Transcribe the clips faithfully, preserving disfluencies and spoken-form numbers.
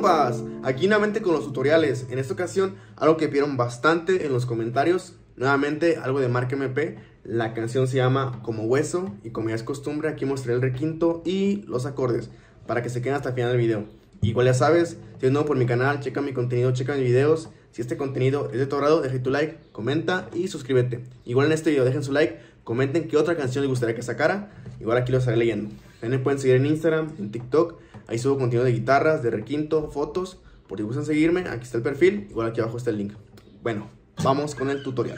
compas? Aquí nuevamente con los tutoriales. En esta ocasión, algo que pidieron bastante en los comentarios. Nuevamente, algo de Mark M P. La canción se llama Como Hueso. Y como ya es costumbre, aquí mostré el requinto y los acordes, para que se queden hasta el final del video. Igual ya sabes, si eres nuevo por mi canal, checa mi contenido, checa mis videos. Si este contenido es de tu agrado, deja tu like, comenta y suscríbete. Igual en este video dejen su like, comenten qué otra canción les gustaría que sacara. Igual aquí lo estaré leyendo. También me pueden seguir en Instagram, en TikTok. Ahí subo contenido de guitarras, de requinto, fotos. Por si gustan seguirme, aquí está el perfil. Igual aquí abajo está el link. Bueno, vamos con el tutorial.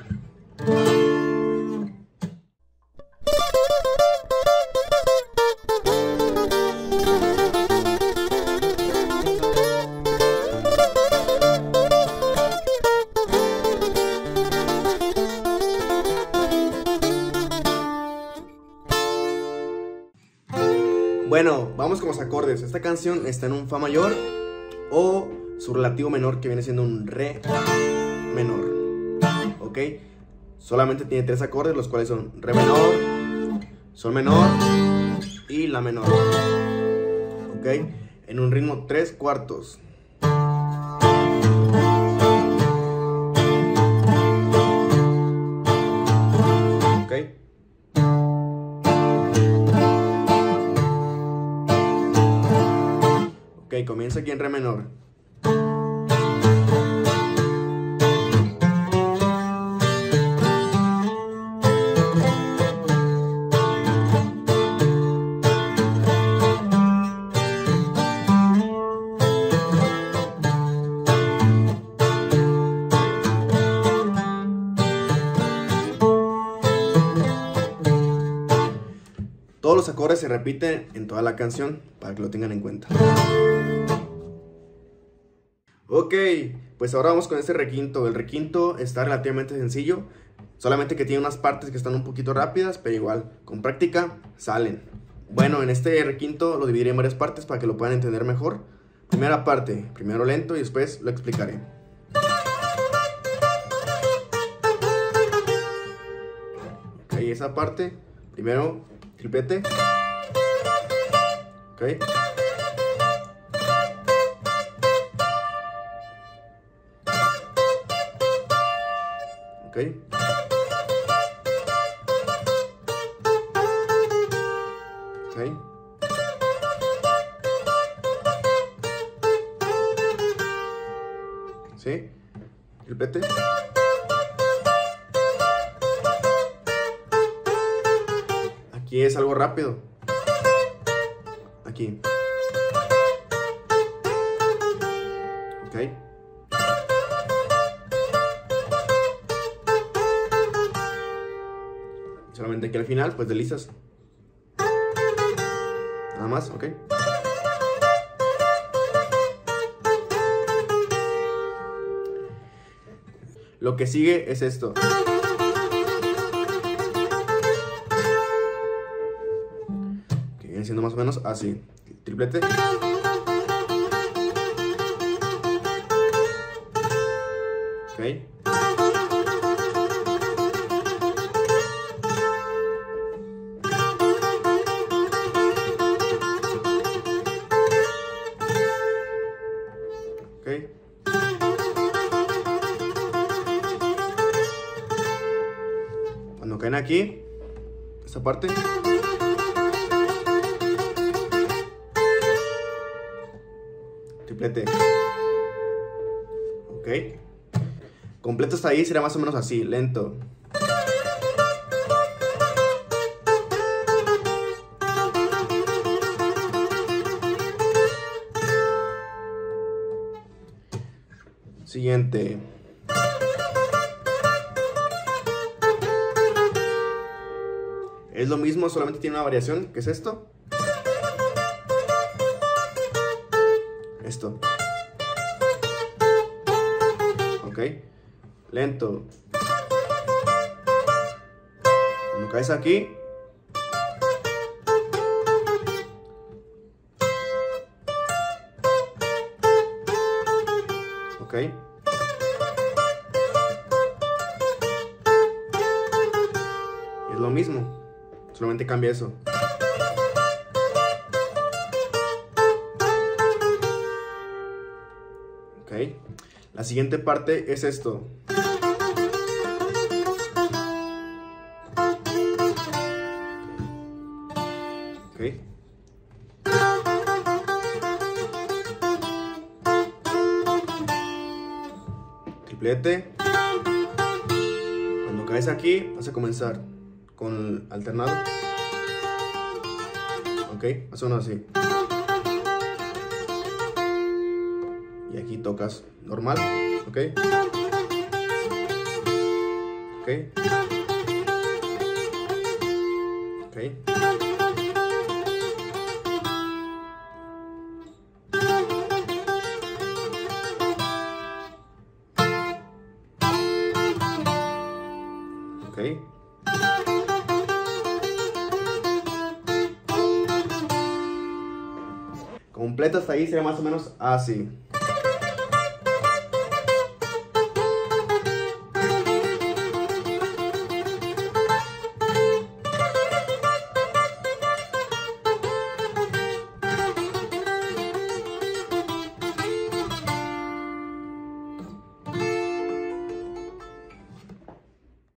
Bueno, vamos con los acordes. Esta canción está en un Fa mayor o su relativo menor, que viene siendo un Re menor. Ok, solamente tiene tres acordes, los cuales son Re menor, Sol menor y La menor. Ok, en un ritmo tres cuartos. Ok. Ok, comienza aquí en Re menor. Todos los acordes se repiten en toda la canción, para que lo tengan en cuenta. Ok, pues ahora vamos con este requinto. El requinto está relativamente sencillo, solamente que tiene unas partes que están un poquito rápidas, pero igual, con práctica, salen. Bueno, en este requinto lo dividiré en varias partes para que lo puedan entender mejor. Primera parte, primero lento y después lo explicaré. Ok, esa parte, primero triplete. Ok. Ok. Ok. ¿Sí? Triplete. Aquí es algo rápido. Aquí. Ok. Solamente aquí al final, pues deslizas. Nada más, ok. Lo que sigue es esto. Que viene siendo más o menos así. Triplete. Ok. Okay. Cuando caen aquí, esta parte, triplete. Ok. Completo hasta ahí será más o menos así, lento. Siguiente. Es lo mismo, solamente tiene una variación, que es esto. Esto. Ok. Lento. Cuando caes aquí, ok. Es lo mismo, solamente cambia eso. Ok. La siguiente parte es esto. Ok. Triplete. Cuando caes aquí, vas a comenzar con alternado. Ok, más o menos así. Y aquí tocas normal. Ok. Ok. Ok. Ok. Completa hasta ahí sería más o menos así.